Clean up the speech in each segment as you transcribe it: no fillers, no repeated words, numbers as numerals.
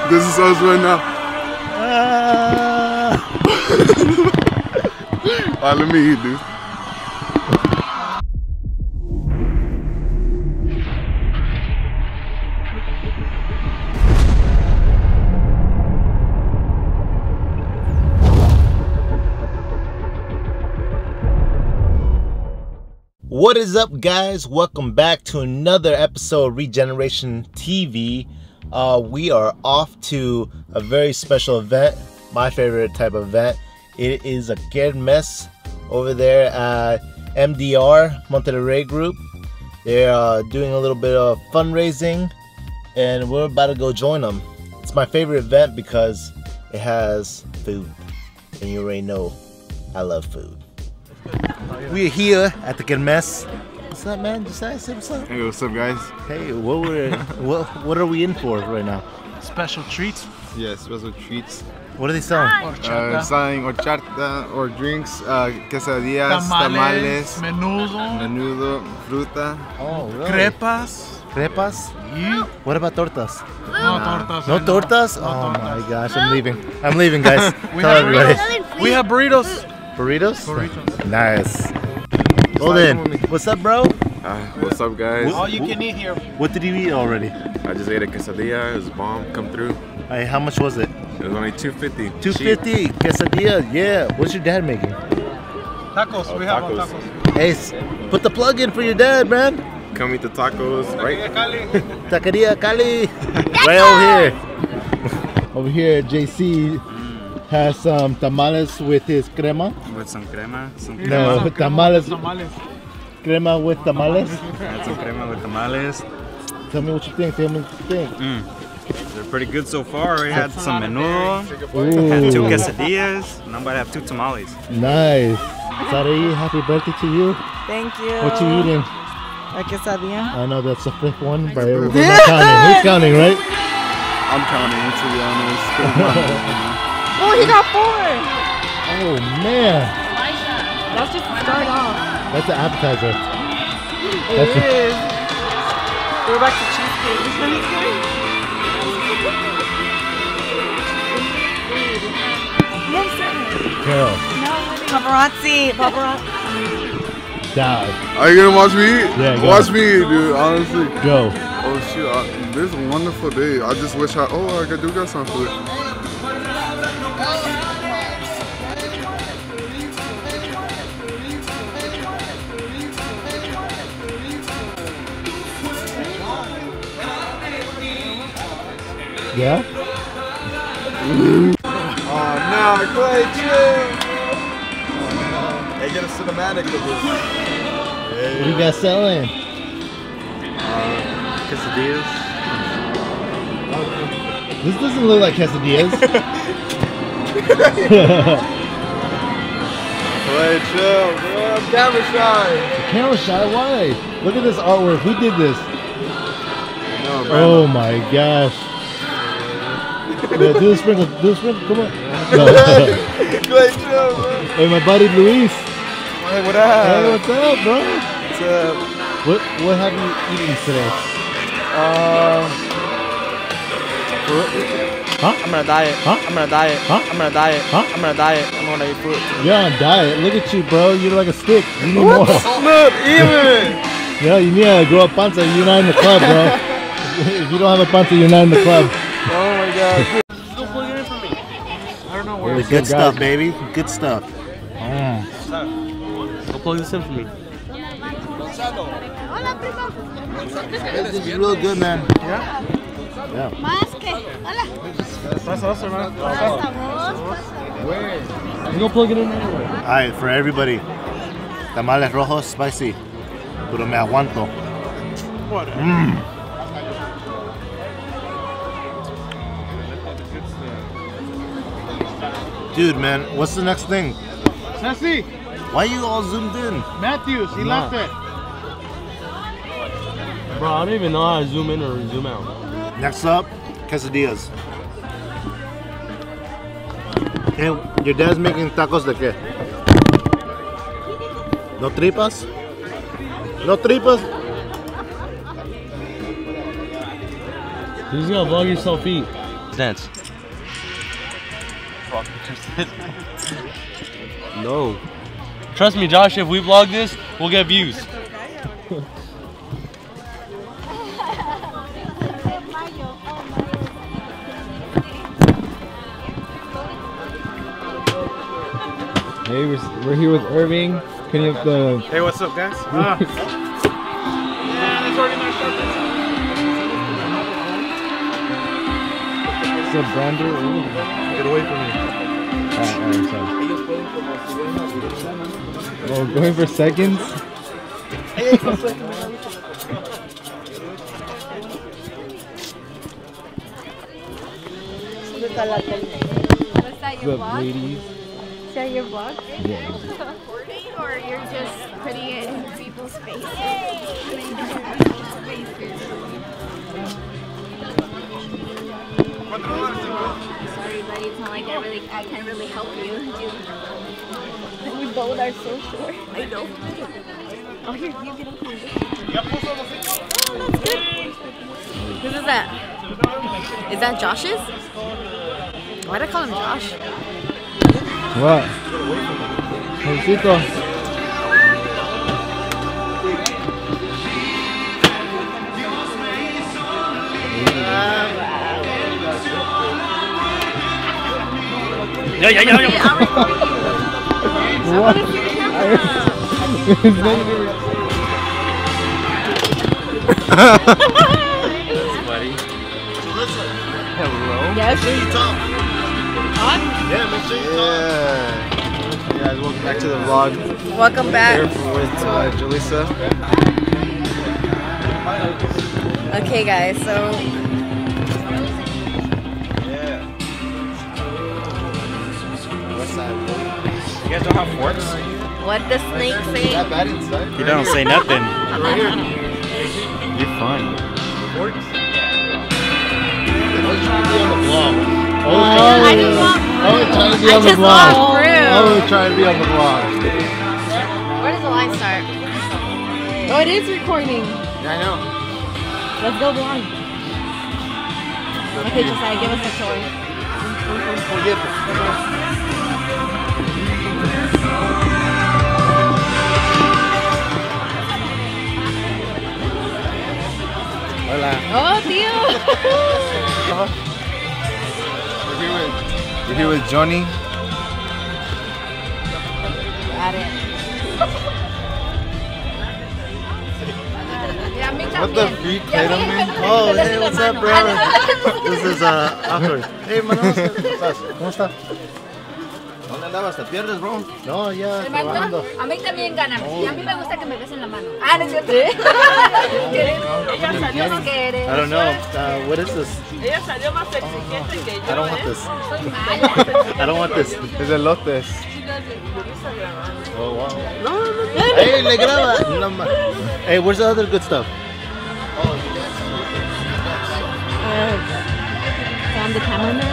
This is us right now. Alright, let me eat, dude. What is up, guys? Welcome back to another episode of Regeneration TV. We are off to a very special event, my favorite type of event. It is a kermés over there at MDR, Monterrey Group. They're doing a little bit of fundraising and we're about to go join them. It's my favorite event because it has food and you already know I love food. We're here at the kermés. What's up, man? Just say what's up. Hey, what's up, guys? Hey, what are we in for right now? Special treats. Yes, special treats. What are they selling? Selling horchata or drinks, quesadillas, tamales, menudo, fruta. Oh, really? Crepas. Crepas? Yeah. What about tortas? No tortas. No tortas? Oh my gosh, I'm leaving. I'm leaving, guys. Tell everybody. We have burritos. Burritos? Burritos. Nice. Well then, what's up, bro? What's up, guys? All you can eat here. What did you eat already? I just ate a quesadilla. It was a bomb. Come through. Hey, how much was it? It was only $2.50. $2.50 quesadilla. Yeah. What's your dad making? Tacos. We have tacos. tacos. Hey, put the plug in for your dad, man. Come eat the tacos, right? Taqueria Cali. Right over here. Over here, JC has some tamales with his crema. With some crema. No, tamales. Crema with tamales. Had some crema with tamales. Tell me what you think. They're pretty good so far. We had some menudo, Ooh. had 2 quesadillas, and I'm about to have 2 tamales. Nice. Sari, happy birthday to you. Thank you. What you eating? A quesadilla. I know that's the 5th one, but we're not counting. Who's counting, right? I'm counting, to be honest. Oh, he got 4. Oh, man. That's just to start off. That's an appetizer. It is. We're back to cheesecake. No, sir. Girl, No. Paparazzi. die. Are you gonna watch me eat? Yeah, go. Watch me eat, dude, honestly. Go. Oh, shoot. This is a wonderful day. I just wish I do got some food. Yeah? Oh no, Clay, chill! Hey, get a cinematic of this. What you guys selling? Quesadillas. This doesn't look like quesadillas. Clay, chill, bro. I'm camera shy. Camera shy? Why? Look at this artwork. Who did this? No, bro. Oh my gosh. Yeah, do the sprinkle. Come on. No. Clay, chill, bro. Hey, my buddy Luis. Hey, what up? Hey, what's up, bro? What's up? What have you eaten today? Huh? I'm gonna diet. Huh? I'm gonna diet. Huh? I'm gonna diet. Huh? I'm gonna diet. I'm gonna eat fruit. You're on diet. Look at you, bro. You're like a stick. You need more. Not even. Yeah, you need to grow a panza. You're not in the club, bro. If you don't have a panza, you're not in the club. Oh my god. Go plug it in for me. I don't know where. Really good stuff, baby. Good stuff. Go plug this in for me. This is real good, man. Yeah. Yeah. Más que, hola. That's awesome, man. You go plug it in anyway. All right, for everybody. Tamales rojos spicy. Pero me aguanto. Dude, man, what's the next thing? Sassy. Why you all zoomed in? Matthews, he left it. Bro, I don't even know how to zoom in or zoom out. Next up, quesadillas. And your dad's making tacos de qué? No tripas? No tripas? He's gonna vlog yourself eat. dance. No. Trust me, Josh, if we vlog this, we'll get views. Hey, we're here with Irving. Putting up the. Hey, what's up, guys? It's a brander. Get away from me. Oh, going for seconds. Was that your The vlog? ladies. Is that your vlog? Yeah. Recording, or you're just putting it in people's faces? Sorry, buddy. It's not like I can't really help you. We both are so short. I know. Oh, here, you get up here. Oh, that's good. Whose is that? Is that Josh's? Why did I call him Josh? What? Josito. What? Yes. Yeah, make sure you talk. Guys, welcome back to the vlog. Welcome back. Here with Julissa. Okay, guys, so West side. You guys don't have forks? what the snake say? That bad inside? You don't say nothing. Right here. You're fun. Forks? Always trying to be on the vlog. I just walked Always trying to be I on the just vlog. walked through. Always trying to be on the vlog. Where does the line start? Oh, it is recording. Yeah, I know. Let's go blind. Okay, Josiah, give us a tour. Forget it. Hola. Oh, tío. We're here with Johnny. Got it. What the freak? Hey, Oh, hey, what's up, bro? This is awkward. Hey, mano, ¿cómo estás? ¿Cómo estás? ¿Dónde andabas? ¿Te pierdes, bro? No, ya, trabajando. A mí también gáname. Y a mí me gusta que me besen la mano. Ah, no es cierto. Ella salió no quieres. I don't know. What is this? Ella salió más exigente que I don't want this. Soy mala. I don't want this. Es elotes. Oh, wow. Hey, le graba. No, hey, where's the other good stuff? I'm the cameraman.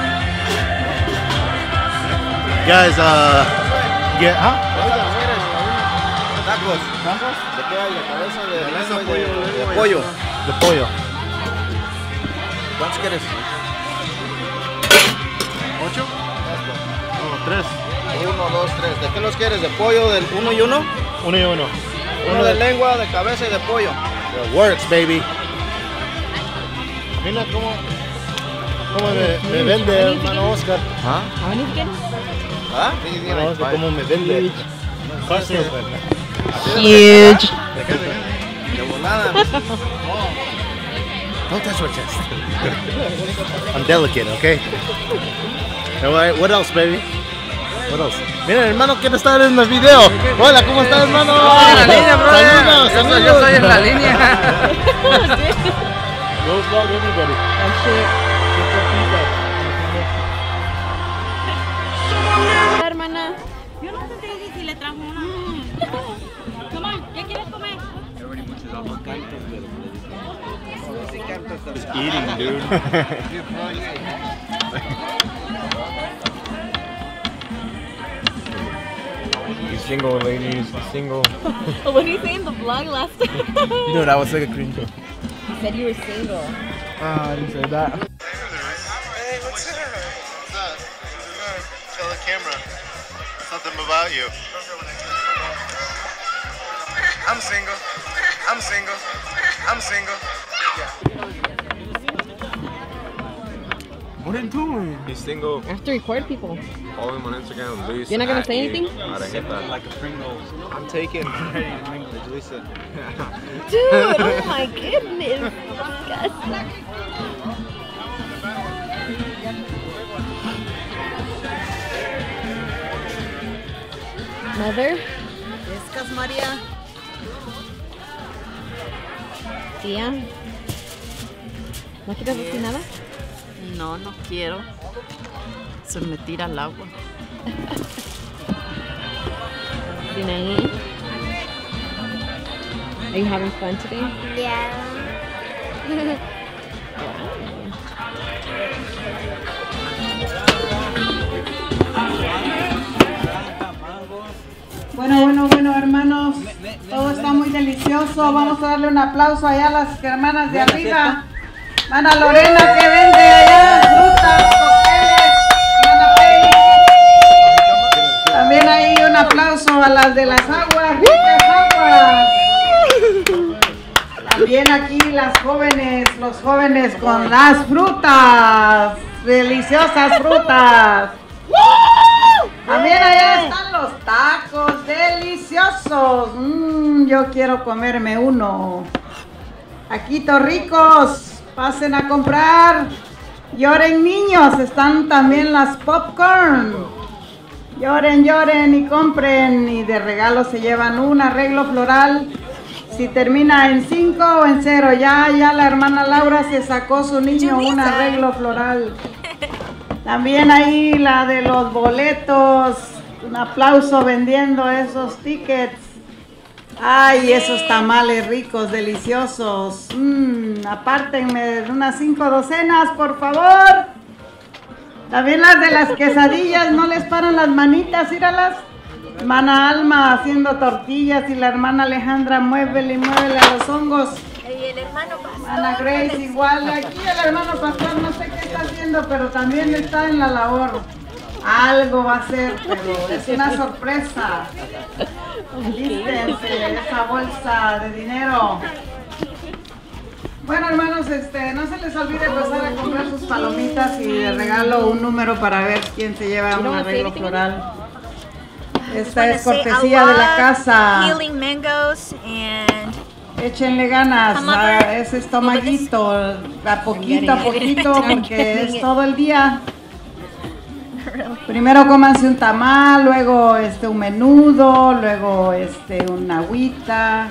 Guys, yeah, huh? Tacos. ¿Tacos? ¿De qué hay? ¿De cabeza? ¿De pollo? The pollo. ¿Cuántos quieres? ¿8? Oh, 3. 1, 2, 3. ¿De qué los quieres? ¿De pollo? ¿Del 1 y 1? Uno y uno. Uno de lengua, de cabeza y de pollo. It works, baby. Mira cómo me vende, hermano Oscar. ¿Ah? ¿Ah? Hermano Oscar, cómo me vende. Fácil. Huge. De volada. Don't touch my chest. I'm delicate, okay? Alright, what else, baby? What else? Mira, hermano, quiere estar en el video. Hola, ¿cómo estás, hermano? en la línea, bro. Saludos, saludos. Yo soy en la línea. Go vlog everybody. Hermana. Yo no te dije si le trajo una. Come on, ¿qué quieres comer? Just eating, dude. He's single, ladies. He's single. What did you say in the vlog last time? Dude, I was like a cringe. You said you were single. I didn't say that. What's up? Tell the camera something about you. I'm single. I'm single. I'm single. What are you doing? He's single. I have to record people. Follow him on Instagram. Luis. You're not gonna say anything? Like a Pringles. I'm taking Julissa. Dude, oh my goodness. Disgusting. Mother? Escas, María. Tía. ¿No quieres decir nada? No, no quiero. Se me tira al agua. Sinaí? Are you having fun today? Yeah. Bueno, hermanos, todo está muy delicioso. Vamos a darle un aplauso allá a las hermanas de arriba. Hermana Lorena que vende allá frutas, cócteles, hermana Pei. También hay un aplauso a las de las aguas, ricas aguas. También aquí las jóvenes, los jóvenes con las frutas, deliciosas frutas. También allá están los tacos deliciosos. Yo quiero comerme uno. Taquitos ricos, pasen a comprar. Lloren niños, están también las popcorn. Lloren, lloren y compren. Y de regalo se llevan un arreglo floral. Si termina en 5 o en 0, ya la hermana Laura se sacó su niño un arreglo floral. También ahí la de los boletos, un aplauso vendiendo esos tickets. Ay, esos tamales ricos, deliciosos. Apártenme de unas 5 docenas, por favor. También las de las quesadillas, no les paran las manitas, míralas. Hermana Alma haciendo tortillas y la hermana Alejandra muévele y muévele a los hongos. Y el hermano pastor. Ana Grace igual, aquí el hermano pastor no sé qué está haciendo, pero también está en la labor. Algo va a hacer, pero es una sorpresa. Lístense esa bolsa de dinero. Bueno, hermanos, no se les olvide pasar a comprar sus palomitas y de regalo un número para ver quién se lleva un arreglo floral. Esta es cortesía de la casa. Healing mangoes and Échenle ganas a ese estomaguito, a poquito, porque es todo el día. Primero cómanse un tamal, luego un menudo, luego una agüita.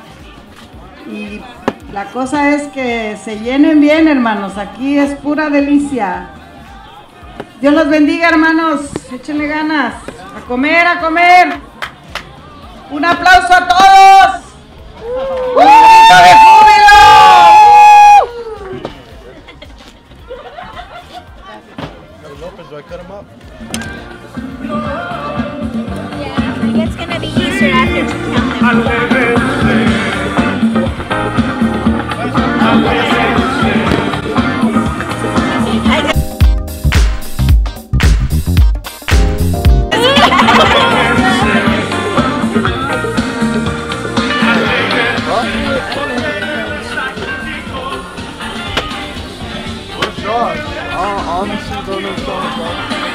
Y la cosa es que se llenen bien, hermanos. Aquí es pura delicia. Dios los bendiga, hermanos. Échenle ganas. A comer, a comer. Un aplauso a todos. ¡Un grito de júbilo! Lopez, do I cut him up? yeah, it's gonna be easier after you count them. Honestly, don't know songs, bro.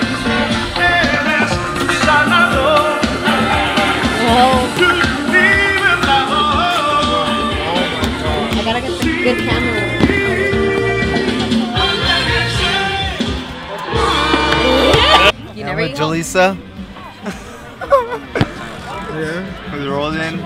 I gotta get the good camera. You never eat home? Julissa. Yeah. Is it rolling?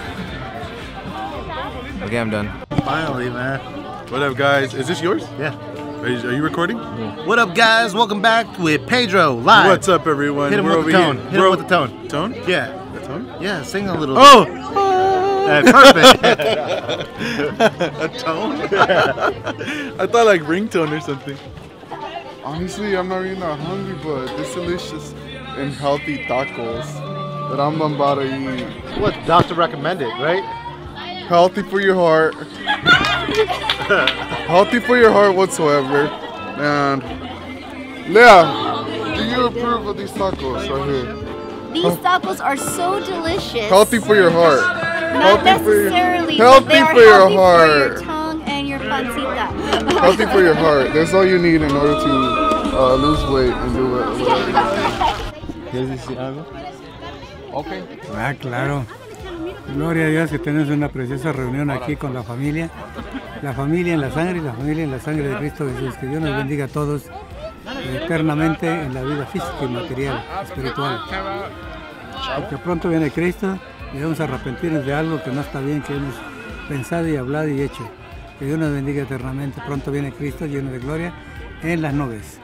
Okay, I'm done. Finally, man. What up, guys? Is this yours? Yeah. Are you recording? What up, guys? Welcome back with Pedro live. What's up, everyone? Hit him We're with the over tone. here. Hit him with the tone. Tone? Yeah. The tone? Yeah, sing a little. Oh! Perfect. A tone? I thought like ringtone or something. Honestly, I'm not really that hungry, but this delicious and healthy tacos that I'm about to eat. What doctor recommended, right? Healthy for your heart. Healthy for your heart whatsoever. And Leah, do you approve of these tacos right here? These tacos are so delicious. Healthy for your heart. Not necessarily. Healthy they are for your healthy heart. for your tongue and your pancita. Healthy for your heart. That's all you need in order to lose weight and do it. ¿Quieres decir algo? Ah, claro. Gloria a Dios que tenemos una preciosa reunión aquí con la familia en la sangre y la familia en la sangre de Cristo Jesús. Que Dios nos bendiga a todos eternamente en la vida física y material, espiritual. Porque pronto viene Cristo y vamos a arrepentirnos de algo que no está bien, que hemos pensado y hablado y hecho. Que Dios nos bendiga eternamente. Pronto viene Cristo lleno de gloria en las nubes.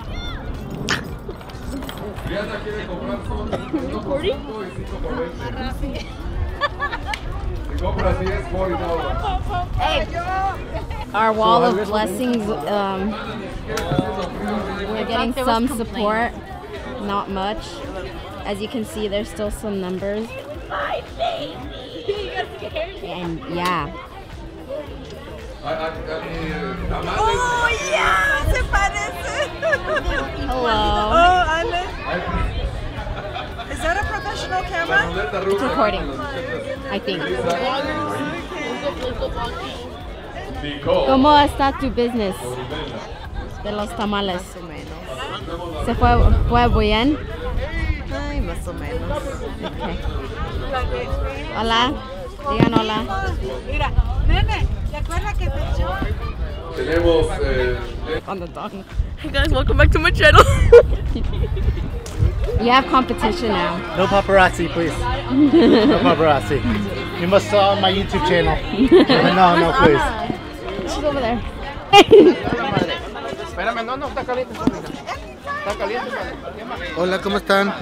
Our wall of blessings, we're getting some support, not much. As you can see, there's still some numbers. My baby. And yeah. Oh, yeah, se parece. Hello. Oh, Ale. Is that a professional camera? It's recording, I think. ¿Cómo está tu business de los tamales? Más o menos. ¿Se fue bien? Ay, más o menos. Okay. Hola, digan hola. Mira, nene, ¿te acuerdas que te echó? Tenemos On the tongue. Hey guys, welcome back to my channel. You have competition now. No paparazzi, please. No paparazzi. You must saw on my YouTube channel. No, please. She's over there. Espérame, no, está caliente. Está caliente. Hola, ¿cómo están?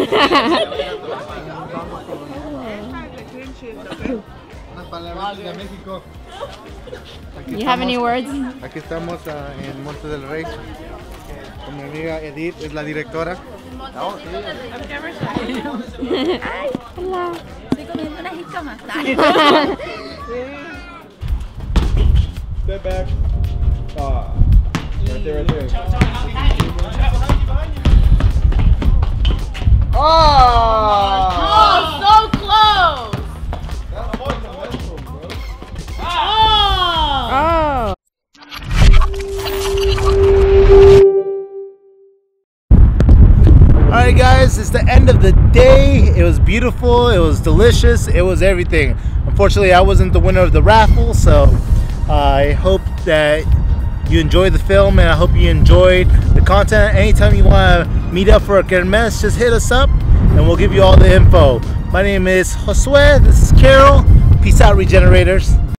Unas palabras de México. You have any words? Aquí estamos en Monte del Rey con mi amiga Edith, es la directora. Hola. Estoy comiendo una jícama. Step back. Right there. Oh, so close. Oh. Alright guys, it's the end of the day. It was beautiful, it was delicious, it was everything. Unfortunately, I wasn't the winner of the raffle, so I hope that you enjoyed the film and I hope you enjoyed the content. Anytime you want to meet up for a kermesse, just hit us up and we'll give you all the info. My name is Josue, this is Carol. Peace out, Regenerators.